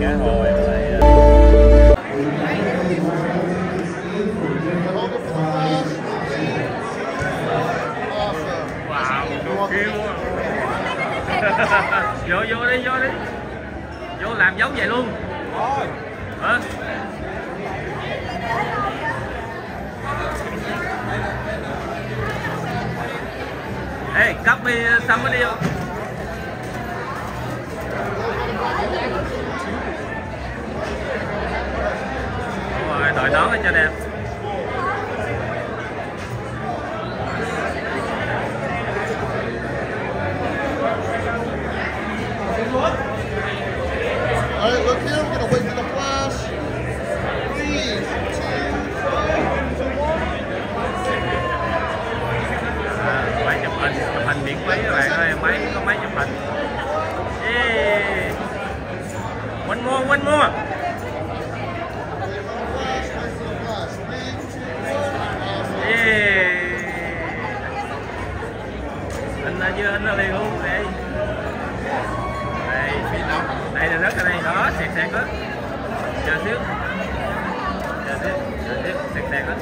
cá hồi vô vô đi vô làm giống vậy luôn hả? Ê copy xong mới đi không? Đúng rồi, đội nón lên cho đẹp. Alright, look here, we're gonna wait for the flash. 3, 2, 1. Máy chụp hình miễn phí các bạn ơi, có máy chụp hình. Yeah. One more. Yeah. Anh nó liền luôn đây. Đây là rất ở đây đó, sẹt đó. Chờ xíu, sẹt đó.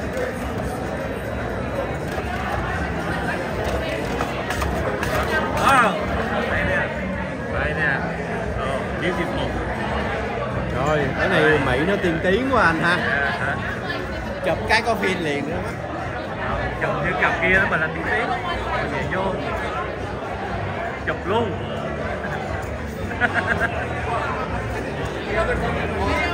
Đây nè, beautiful. Rồi, cái này Mỹ nó tiên tiến quá anh ha. Chụp cái có phim liền nữa. Chụp như cặp kia đó mà là tiên tiến. Về vô, chụp luôn.